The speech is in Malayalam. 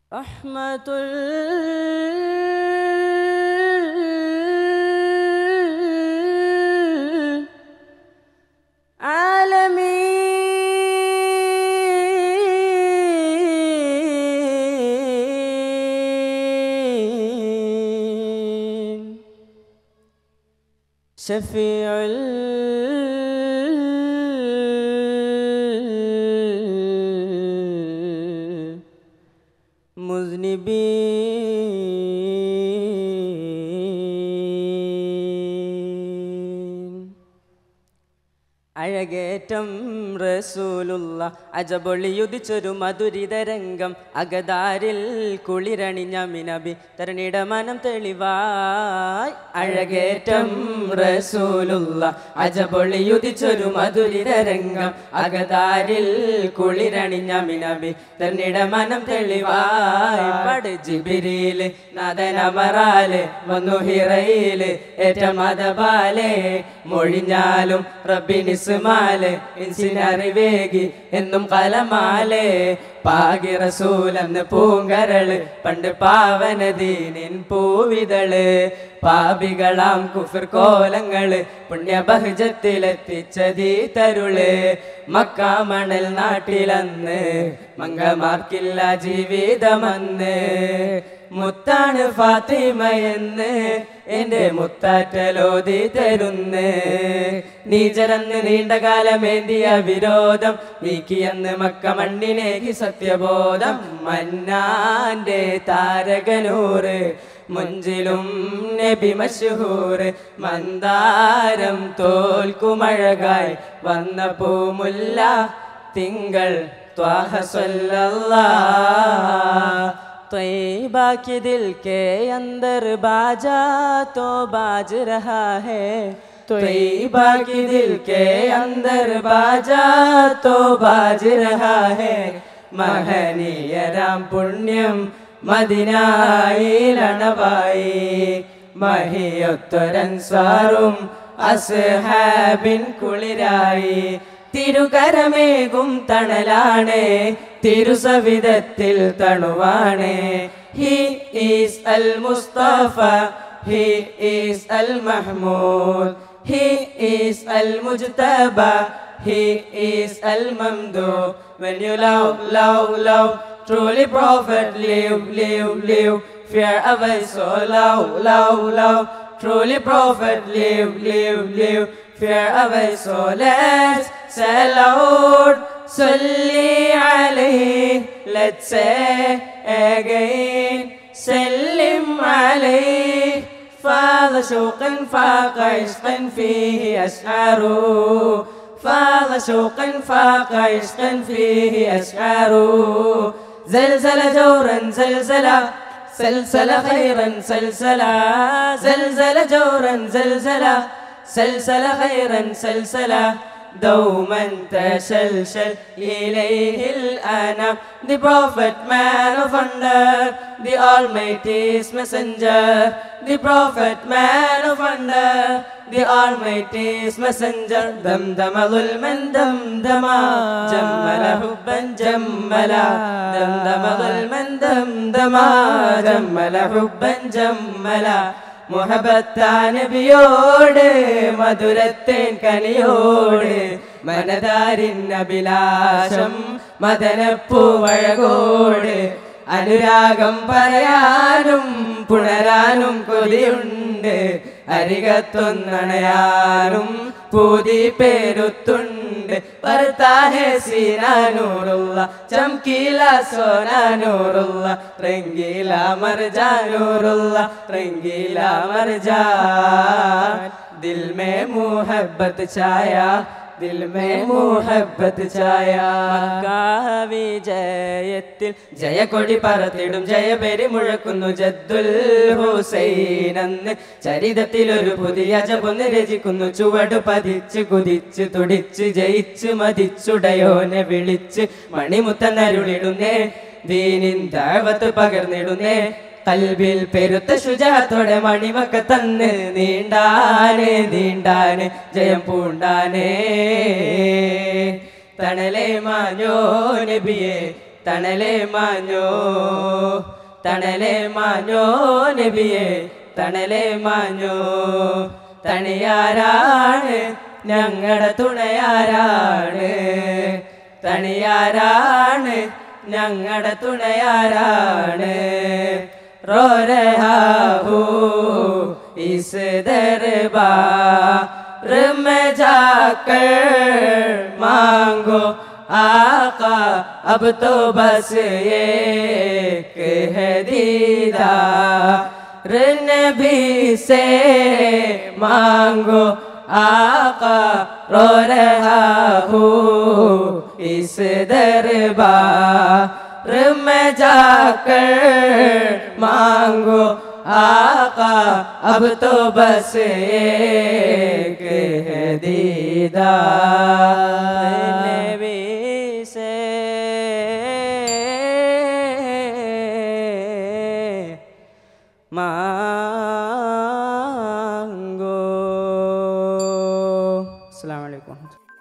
رحمة العالمين شفيع المذنبين അഴകേറ്റം റസൂലുള്ള അജബൊളിയുദിച്ചൊരു മധുരിതരംഗം അകതാരിൽ കുളിരണിഞ്ഞ മിനബി തരണിട മനം തെളിവായി അഴകേറ്റം റസൂലുള്ള അജബൊളിയുദിച്ചൊരു മധുരിതരംഗം അകതാരിൽ കുളിരണിഞ്ഞ മിനബി തരണിട മനം തെളിവായി പട് ജിബിരിയില് നാദനമറാല് വന്നു ഹിറയില് ഏറ്റ മതബാലേ മൊഴിഞ്ഞാലും റബ്ബിനി മാലെ ഇൻസിനറിവേകി എന്നും കലമാലേ പാകി റസൂലെന്ന് പൂങ്കരള് പണ്ട് പാവനദീനിൻ പൂവിതള് പാപികളാം കുഫിർ കോലങ്ങള് പുണ്യബഹജത്തിലെത്തിച്ചതീ തരുള് മക്കാമണൽ നാട്ടിലന്ന് മംഗമാർക്കില്ല ജീവിതമന്ന് മുത്താണ് ഫാത്തിമയെന്ന് എന്റെ മുത്താറ്റലോതി തരുന്ന് നീചരന്ന് നീണ്ടകാലമേന്തിയ വിരോധം നീക്കിയെന്ന് മക്ക മണ്ണിലേക്ക് സത്യബോധം മന്നാന്റെ താരകനൂറ് മുഞ്ചിലും നബി മശ്ഹൂർ മന്ദാരം തോൽക്കുമഴകായി വന്ന പൂമുല്ല തിങ്കൾ ത്വാഹ സ്വല്ലല്ലാഹ് तैयबा के दिल के अंदर बाजा तो बाज रहा है तैयबा के दिल के अंदर बाजा तो बाज रहा है महनीय राम पुण्यम മദീനയിലണവായി മഹിയൊത്തൊരൻസാറും അസ്ഹാബിൻ കുളിരായി തിരുകരമേകും തണലാണ് തിരുസവിധത്തിൽ തണുവാണ് ഹി ഈസ് അൽ മുസ്തഫ ഹി ഈസ് അൽ മഹ്മൂദ് ഹി ഈസ് അൽ മുജ്തബ ഹി ഈസ് അൽ മംദൂഹ് when you love truly prophet live fear away so love truly prophet live fear away so let's say loud salli alayhi let's say again sallim alayhi فاض شوقا فاق عشقا فيه أشعاره فاض شوقا فاق عشقا فيه أشعاره زلزل جورا زلزلا سلسل خيرا سلسلا زلزل جورا زلزلا سلسل خيرا سلسلا دوما تشلشل إليه الأنام the prophet man of wonder the almighty's messenger the prophet man of wonder the almighty's messenger دمدم ظلما دمدما جمل حبا جملا دمدم ظلما دمدما جمل حبا جملا മുഹബത്താൻ നബിയോട് മധുരത്തേൻ കനിയോട് മനതാരിൻ അഭിലാഷം മദനപ്പൂവഴകോട് അനുരാഗം പറയാനും പുണരാനും കൊതിയുണ്ട് അരികത്തൊന്നണയാനും പൂതി പേരുത്തുണ്ട് വർത്താഹെ സീനാനൂറുള്ള ചംകീല സോനാനൂറുള്ള റംഗീല മർജാനൂറുള്ള റംഗീല മർജാൻ ദിൽ മേ മുഹബ്ബത്ത് ഛായാ दिल में मोहब्बत छाया വിജയത്തിൽ ജയക്കൊടി പറത്തിടും ജയപേരി മുഴക്കുന്നു ജദ്ദുൽ ഹുസൈൻ അന്ന് ചരിതത്തിൽ ഒരു പുതിയ ജപൊന്ന് രചിക്കുന്നു ചുവട് പതിച്ച് കുതിച്ച് തുടിച്ച് ജയിച്ച് മതിച്ചുടയോനെ വിളിച്ച് മണിമുത്തന്നരുളിടുന്നേ ദീനിൻ ദഅവത്ത് പകർന്നിടുന്നേ കൽബിൽ പെരുത്ത ശുജാത്തോടെ മണിമക്ക തന്ന് നീണ്ടാനെ നീണ്ടാനെ ജയം പൂണ്ടാനേ തണലേ മാഞ്ഞോ നബിയെ തണലെ മാഞ്ഞോ തണലെ മാഞ്ഞോ നബിയെ തണലെ മാഞ്ഞോ തണിയാരാണ് ഞങ്ങളുടെ തുണയാരാണ് തണിയാരാണ് ഞങ്ങളുടെ തുണയാരാണ് रो रहा हूँ इस दरबार में जाकर मांगो आका अब तो बस एक है दीदार नबी से मांगो आका रो रहा हूँ इस दरबार में जाकर मांगो आका अब तो बस एक है दीदार नबी से मांगो। अस्सलाम वालेकुम।